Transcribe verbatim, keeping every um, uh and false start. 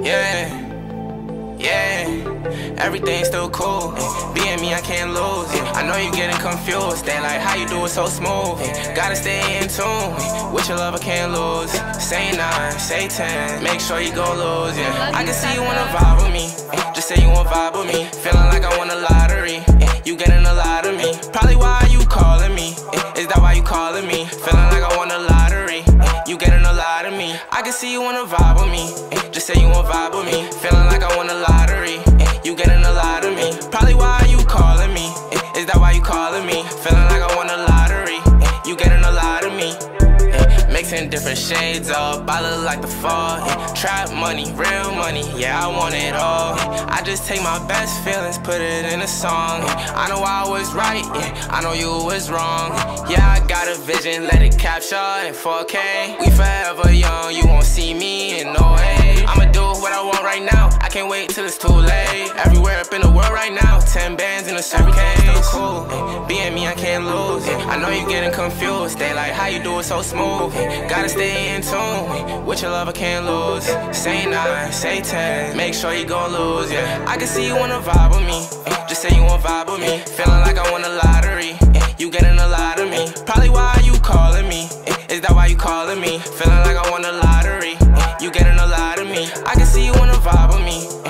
Yeah, yeah, everything's still cool. Being me, I can't lose. I know you getting confused. They like how you do it so smooth. Gotta stay in tune. With your love, I can't lose. Say nine, say ten. Make sure you gon' lose. Yeah, I can see you wanna vibe with me. Just say you wanna vibe with me. Feeling like I won a lottery. You getting a lot of me. Probably why you calling me. Is that why you calling me? Feeling like I won a lottery. You getting a lot of me. I can see you wanna vibe with me. Just say you wanna vibe with me. Feeling like I won a lottery. You getting a lot of me. Probably why you calling me. Is that why you calling me? Feeling like I won a lottery. You getting a lot of me. Mixing different shades up, I look like the fall. Yeah. Trap money, real money, yeah, I want it all. Yeah. I just take my best feelings, put it in a song. Yeah. I know I was right, yeah, I know you was wrong. Yeah, I got a vision, let it capture in four K. We forever young, you won't see me in no way. I'ma do what I want right now, I can't wait till it's too late. Everywhere up in the world right now, ten bands in a suitcase. Still cool, yeah. Being me, I can't lose. Yeah. I know you getting confused, they like how you do it so smooth. Yeah. Gotta stay in tune. With your love, I can't lose. Say nine, say ten. Make sure you gon' lose, yeah. I can see you wanna vibe with me. Just say you wanna vibe with me. Feeling like I won a lottery. You getting a lot of me. Probably why you calling me. Is that why you calling me? Feeling like I won a lottery. You getting a lot of me. I can see you wanna vibe with me.